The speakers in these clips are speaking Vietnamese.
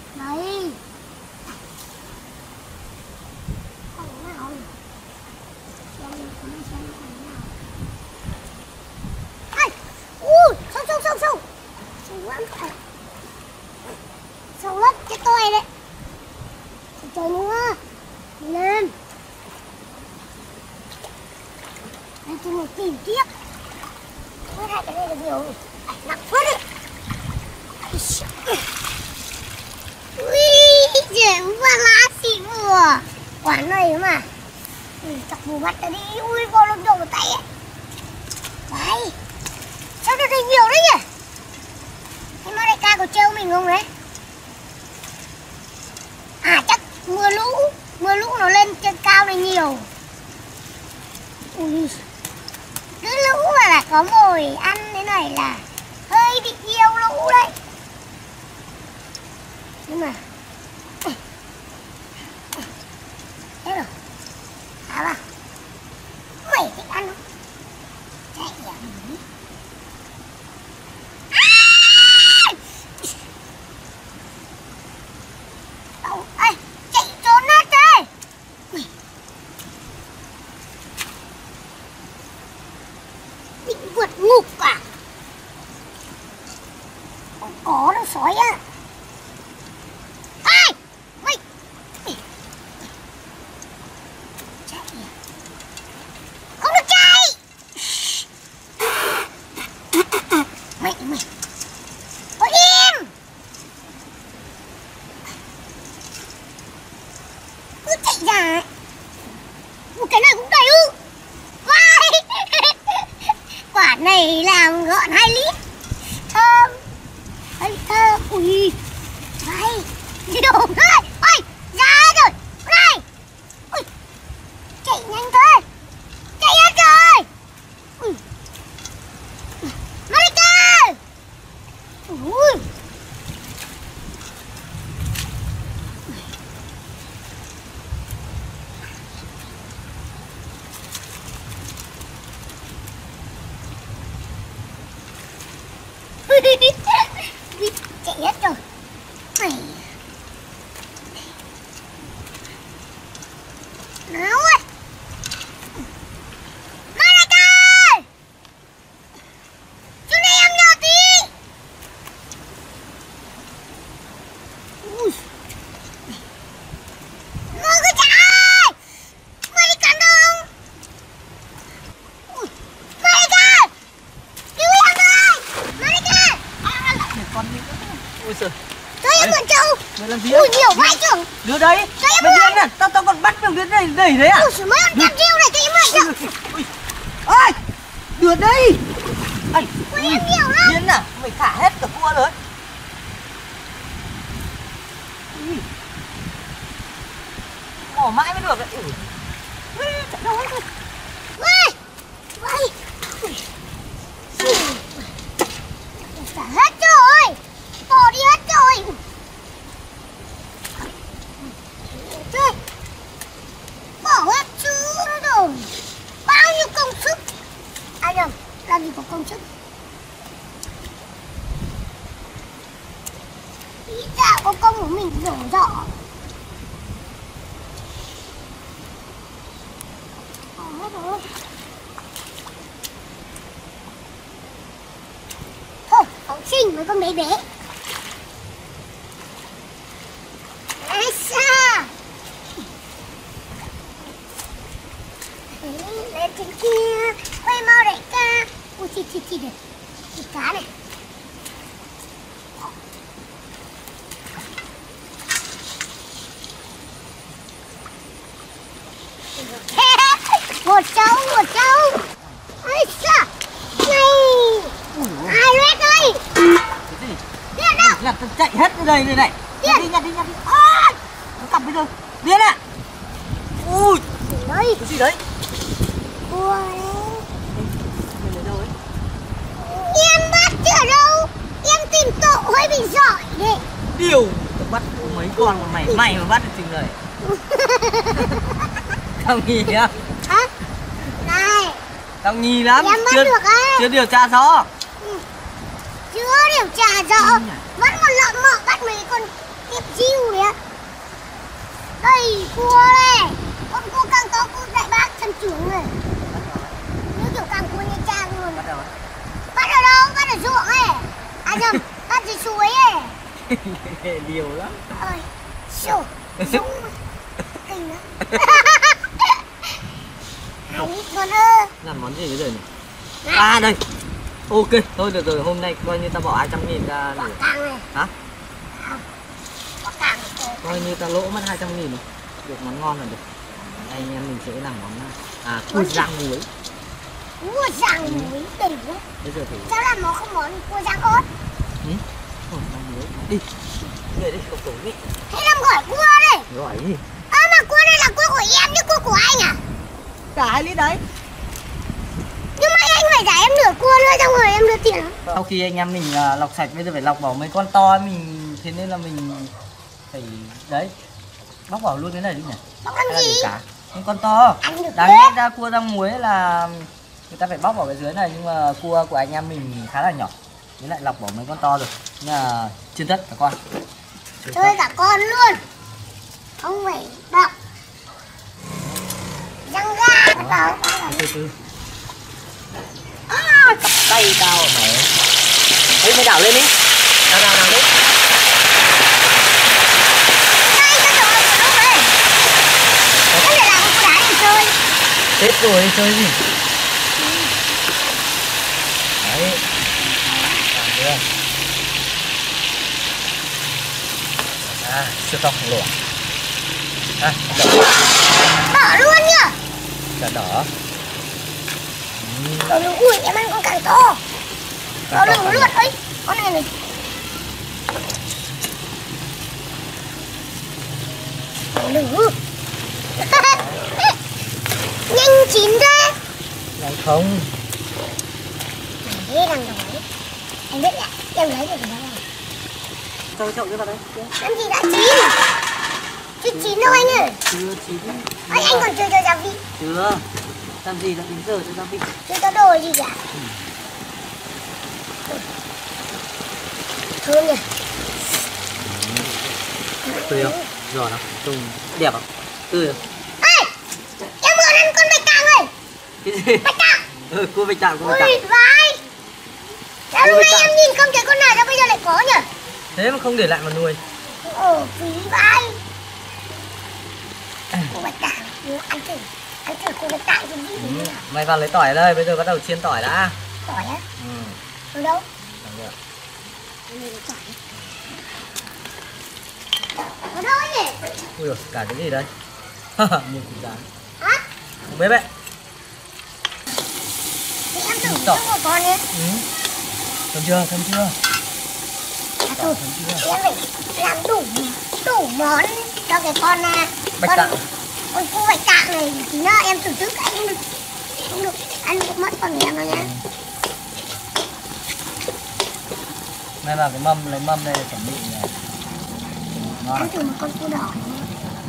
Đấy. Con nào? Ai. Sâu sâu sâu sâu. Sâu lắm. Sâu lắm, chết tôi đấy. Trời nữa. Đi lên. Đây tôi một tìm tiếp. Quét hai cái này là nhiều. Nặng quá đấy. Ui, trời qua lá xịn vừa. Quán này mà. Chọc mù mắt ra đi. Ui, vô lông đầu tay ấy. Đấy. Sao được đây nhiều đấy nhỉ? Thế mà đại ca có trêu mình không đấy? À chắc mưa lũ nó lên trên cao này nhiều. Ui, cứ lũ mà là có mồi ăn thế này là hơi bị nhiều lũ đấy. Nhưng mà thế rồi hả bà? Mày thích ăn không? Chạy à mày. Đâu, ê, chạy trốn hết đây. Định vượt ngục à? Không có đâu sói á. Ê, mày chạy à? Không được chạy. Mày ôi im. Cứ chạy ra. Cái này cũng đầy ư. Vai. Quả này làm gọn 2 lít. Thơm. Ây thơm. Ui. Vai. Nhiều thôi. Ôi, ra rồi. Này. Ui. Chạy nhanh thôi. Chạy hết rồi. Ui. Marika. Ui. Chạy hết rồi. Mày. Nào ơi. Marika. Chú này em nhờ tí. Ui. Ngươi cứ chạy. Mày đi cắn không? Ui. Marika. Cứu em ơi. Marika. Con đi. Ôi giời. Cho em mượn trâu. Mày làm gì? Ui nhiều vãi trưởng. Đưa đây. Mày điên à? Tao còn bắt được đến đây đẩy đấy à? Ui mấy con cam riêu này cho em mượn trâu. Ôi. Đưa đây. Anh. Ui em nhiều lắm. Điên à? Mày thả hết cả cua rồi. Mỏ mãi mới được đấy. Chạy đâu hết rồi. Ui. Vậy. Xả hết rồi. Bỏ đi hết rồi. Trời. Bỏ hết chứ rồi. Bao nhiêu công sức. À nhầm, làm gì có công sức. Ý ra có công của mình rổ rọ. Bỏ hết rồi. Thôi, phóng sinh với con bé bé. Ây xa. Lên trên kia. Quay mau đại ca. Ui chị được. Chị cá này. Một trâu. Ây xa. Này. Ai lết ơi. Cái gì? Điên đâu. Làm tao chạy hết từ đây này. Nhặt đi. Ôi. Nó cặp bây giờ. Điên à? Ui. Đấy. Cái gì đấy? Cua đấy. Mày lấy đâu ấy? Em bắt chứ ở đâu. Em tìm tội hơi bị giỏi đấy. Điều. Tao bắt mấy con mà mày mà bắt được chừng này. Tao nghi nhá. Hả? Này. Tao nghi lắm. Em bắt được ấy. Chưa điều tra rõ. Chưa điều tra rõ. Vẫn còn lợm mọ bắt mấy con tiếp chiêu đấy. Đây cua đây. Con cua càng to cua đại bác thân trưởng này. Như kiểu càng cua Nha Trang luôn. Bắt đầu. Bắt ở đâu? Bắt ở ruộng ấy. À nhầm, bắt dưới suối ấy. Điều lắm. Ơi, sổ, dũng. Kinh lắm. 2 lít con ơ. Làm món gì bây giờ nhỉ? À đây. Ok, thôi được rồi, hôm nay coi như ta bỏ 200.000 ra Quả để... càng này. Hả? Quả càng này. Coi như ta lỗ mất 200.000 rồi. Được món ngon là được. Đây anh em mình sẽ làm món cua rang muối. Cua rang muối đỉnh lắm. Bây giờ thử. Sao làm nó không món cua rang ớt? Ôi, rang muối. Đi. Về đi, không tốn đi. Thế làm gỏi cua đây. Gọi gì? Mà cua này là cua của em chứ cua của anh à? Cả 2 lít đấy. Nhưng mà anh phải trả em nửa cua nữa xong rồi em đưa tiền. Sau khi anh em mình lọc sạch, bây giờ phải lọc bỏ mấy con to mình, thế nên là mình phải đấy bóc bỏ luôn cái này đi nhỉ. Bóc làm gì? Cả những con to. Ăn được Đáng lẽ ra cua rang muối là người ta phải bóc bỏ cái dưới này, nhưng mà cua của anh em mình khá là nhỏ, với lại lọc bỏ mấy con to rồi. Nhưng mà chiên tất cả con. Chơi cả con luôn. Không phải bọc. Răng ra vào. Từ từ. Cặp tay tao mày. Ấy mày đảo lên đi. Đảo đi. Đây, cái đồ của nó đây. Cái này là con đá để chơi. Chết rồi, chơi gì? Đấy. Làm chưa? Siêu to khổng lồ. Bỏ luôn nhá. Chả đỏ. Đồ lửa, ui em ăn con càng to. Đồ lửa luôn ấy. Con này này. Đồ lửa. Nhanh chín thế. Nhanh không? Thế đang đói. Anh biết ạ, em lấy được rồi đâu. Cho chậu cái vào đây. Làm gì đã chín. Chưa chín đâu anh ơi. Chưa chín. Anh còn chưa cho gia vị. Chưa. Làm gì đã đến giờ cho gia vị. Chưa có đồ gì cả. Thơm nhỉ. Tươi không? Giòn không? Trông đẹp không? Tươi không? Ê! Em muốn ăn con bạch càng ơi. Cái gì? Bạch càng. Cua bạch tạng, cua bạch Ui tạng. vãi. Sao lúc nãy em nhìn không thấy con nào, sao bây giờ lại có nhỉ? Thế mà không để lại mà nuôi. Phí vãi. Cô bạch tạng, ăn thử cô bạch tạng cái gì thế nào? Mày vào lấy tỏi đây, bây giờ bắt đầu chiên tỏi đã. Tỏi á? Ở đâu? Chẳng được. Ở đâu ấy nhỉ? Ui dồi, cả cái gì đây? Mua củ rán. Hả? Không biết đấy. Thì em thử Tỏi. một con nhé. Thơm chưa? Thơm chưa? Thôi, em phải làm đủ món cho cái con Bạch tạng. Con cua bạch tạng này tí nữa em thử trước anh không được ăn được mất con em đâu nhá. Đây là cái mâm, lấy mâm đây để chuẩn bị này. Ngon. Ăn thử một con cua đỏ này.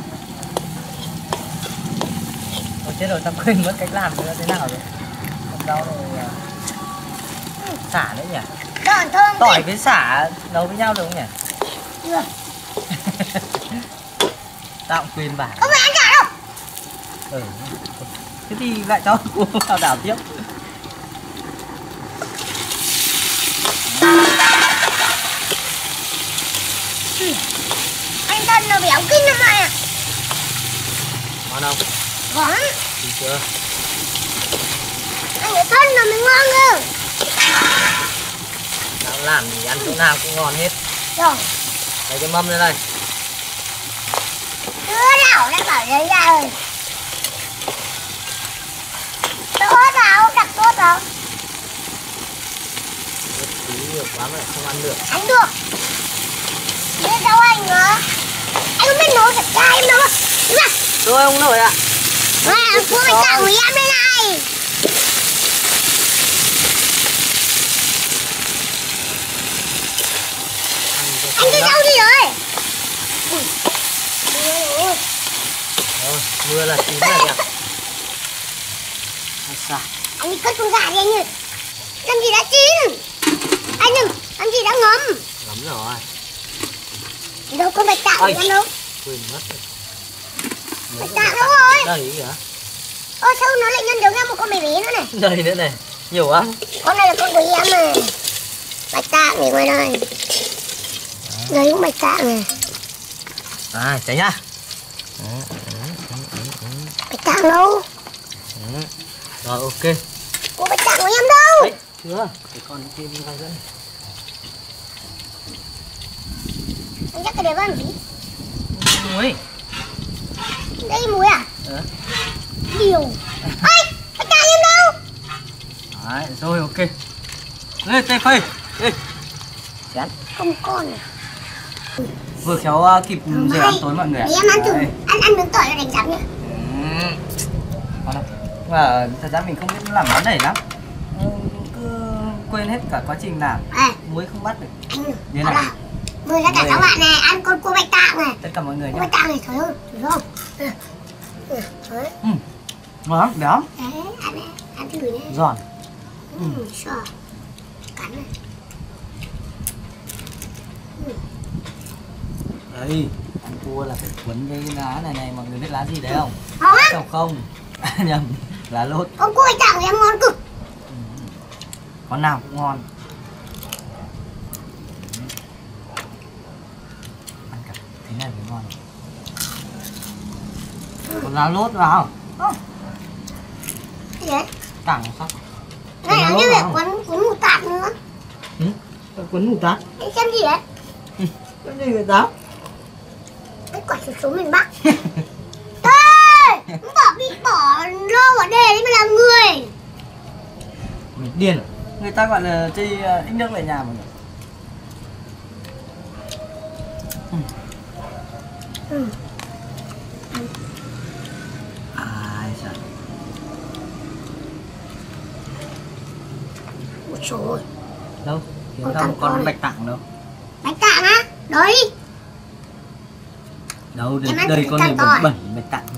Ôi chết rồi, tao quên mất cách làm nữa thế nào rồi. Còn rau này xả nữa nhỉ? Giòn thơm. Tỏi với xả nấu với nhau được không nhỉ? Được. Tao cũng quên bản. Không phải ăn cả đâu. Thế thì lại cho cua vào đảo tiếp. Anh thân nó béo kinh lắm mày ạ. Ngon không? Ngon. Đi chưa? Anh cái thân nó mới ngon cơ. Tao làm thì ăn chỗ nào cũng ngon hết. Rồi. Lấy cái mâm lên đây. Đưa đảo lại bảo lấy ra rồi. Tốt vào, đặt tốt vào. Tí nhiều quá mà không ăn được. Ăn được. Biết đâu anh hả? Anh không biết nấu thật ra em đâu. Tôi không nổi ạ. Cua bạch tạng của em đây này. Anh đi đâu đi rồi? Mưa là chín rồi kìa. Sao? Anh đi cất con gà đi anh ơi. Làm gì đã chín? Anh đừng, làm gì đã ngấm? Ngấm rồi. Đâu có bạch tạng Ôi. của em đâu. Quên mất rồi. Bạch tạng đâu rồi? Đây hả? Ơ sao nó lại nhân giống ra một con bé bé nữa này. Đây nữa này, nhiều lắm. Con này là con của em này. Bạch tạng này ngoài đây. Đấy cũng bạch tạng này. Cháy nhá. Bạch tạng đâu? Rồi ok. Có bạch tạng của em đâu? Đấy, chưa. Để con kia đi vào dẫn. Anh chắc cái đấy vào gì? Muối. Đây muối à? Điều. Ây, bạch tạng em đâu? Đấy, rồi ok. Lên tay phê. Đi. Chán. Không con à? Vừa khéo kịp giờ ăn tối mọi người ạ. Để em ăn thử. Ăn miếng tỏi cho đánh giặc nhá. Ngon không? Mà thật ra mình không biết làm món này lắm. Cứ quên hết cả quá trình làm. Muối không bắt được. Anh Như đó này. là mời tất cả các bạn này ăn con cua bạch tạng này. Tất cả mọi người Cua nhé. bạch tạng này trời ơi, thấy không? Đấy. Ngon lắm, béo. Đấy, ăn thử nhé. Giòn. Sợ. Cắn này. Đây, ăn cua là phải cuốn với cái lá này, mọi người biết lá gì đấy không? Ngon lắm. Không không. Nhầm, lá lốt. Con cua bạch tạng của em ngon cực. Con nào cũng ngon. Ăn cả thế này mới ngon. Còn lá lốt vào. Gì đấy? Cẳng sao? Này nó như là cuốn mù tạt nữa. Cuốn mù tát. Đấy, xem gì đấy? Cái gì vậy táo? Cái quả xấu số miền Bắc. Ê! Bị bỏ lô ở đề đấy mà làm người. Mình điên à? Người ta gọi là chơi ít nước lại nhà mọi người. Ai trời. Ôi trời ơi. Đâu? Kiếm Con ra một thằng con con. bạch tạng đâu? Bạch tạng á? Đấy. Đâu, Em ăn đây thử con cái này tỏi. bẩn bạch tạng.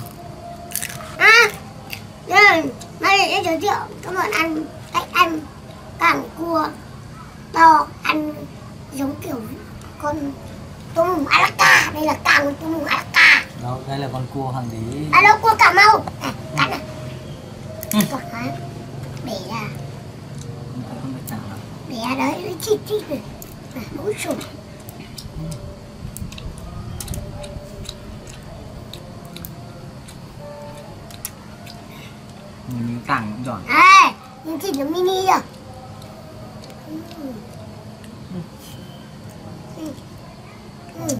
Đây để giới thiệu các bạn ăn cách ăn càng cua to, ăn giống kiểu con tôm hùm Alaska. Đây là càng tôm hùm Alaska. Đâu, đây là con cua hoàng đế. À đâu, cua Cà Mau. Cắn này. Tốt quá. Bể ra. Không phải con bạch tạng đâu. Bể ra đấy, nó chít chít này. Mũi sụp. Mình cẳng cũng giỏi. Nhưng thịt nó mini rồi.